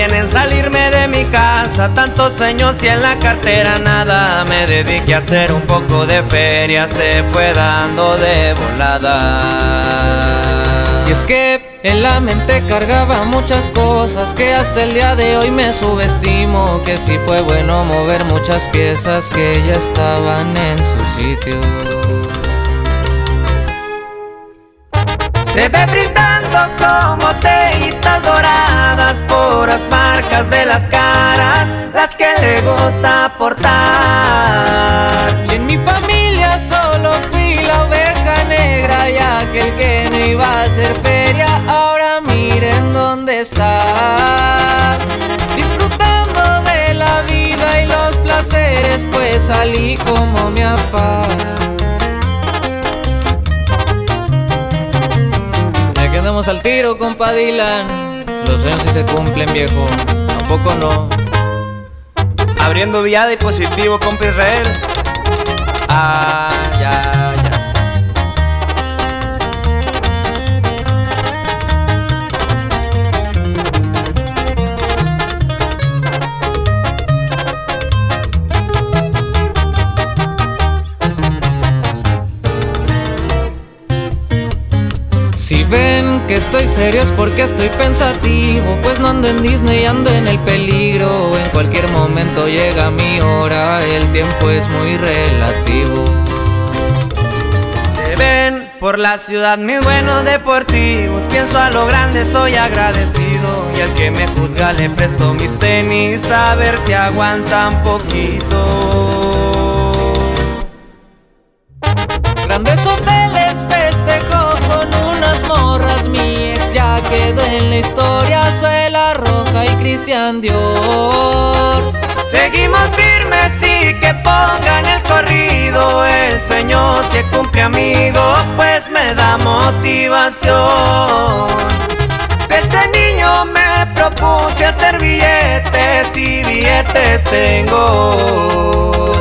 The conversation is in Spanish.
bien en salirme de mi casa, tantos sueños y en la cartera nada. Me dediqué a hacer un poco de feria, se fue dando de volada. Y es que en la mente cargaba muchas cosas que hasta el día de hoy me subestimo. Que sí fue bueno mover muchas piezas que ya estaban en su sitio. Se ve brindando como teitas doradas, puras marcas de las caras, las que le gusta portar. Y en mi familia solo fui la oveja negra, y aquel que no iba a hacer feria, ahora miren dónde está. Disfrutando de la vida y los placeres, pues salí como mi papá. Ya que andamos al tiro, compa Dylan, los sueños sí se cumplen, viejo, tampoco no. Abriendo viada y positivo, compa Israel. Ah, ya. Si ven que estoy serio es porque estoy pensativo, pues no ando en Disney, ando en el peligro. En cualquier momento llega mi hora, el tiempo es muy relativo. Se ven por la ciudad mis buenos deportivos, pienso a lo grande, soy agradecido. Y al que me juzga le presto mis tenis, a ver si aguantan poquito. Grandes hoteles festejo con unas morras, mi ex ya quedó en la historia, soy La Roca y Cristian Dior. Seguimos firmes y que pongan el corrido, el sueño se cumple, amigo, pues me da motivación. Desde niño me propuse hacer billetes y billetes tengo.